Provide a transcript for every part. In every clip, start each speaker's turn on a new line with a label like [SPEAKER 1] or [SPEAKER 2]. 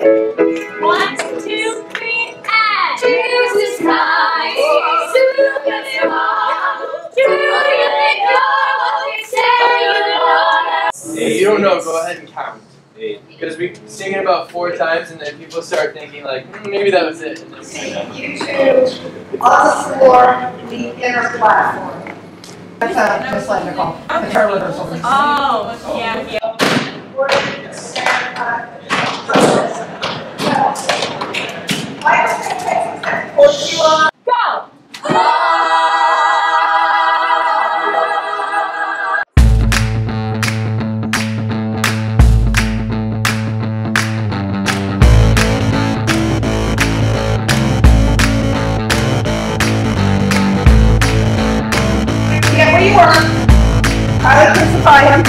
[SPEAKER 1] 1, 2, 3, and choose the sky. Soon you'll be wrong. Do you think you're what you say you are?
[SPEAKER 2] If you don't know, go ahead and count. Because we sing it about 4 times, and then people start thinking like, maybe that was it.
[SPEAKER 3] You two on the floor, the inner platform. That's Miss Linda call. The chair rehearsal.
[SPEAKER 1] Oh, yeah, yeah. Go!
[SPEAKER 3] Get where you were. Try to crucify him.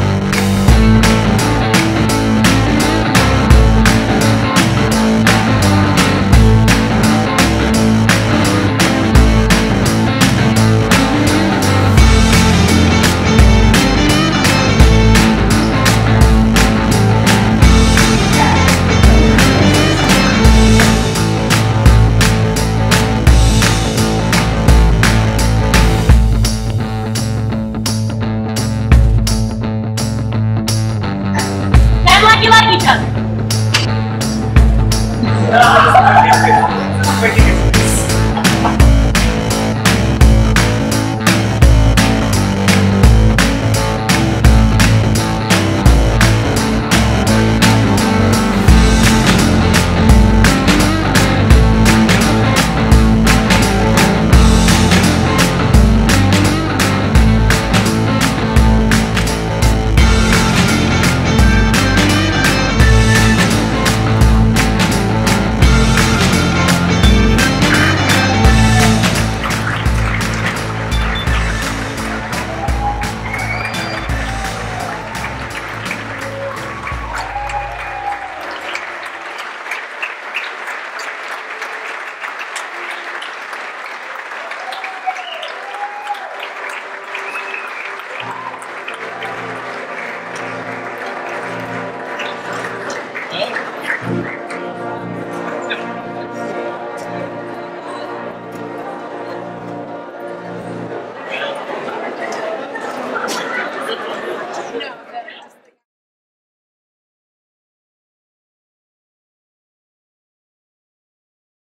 [SPEAKER 1] You like each other.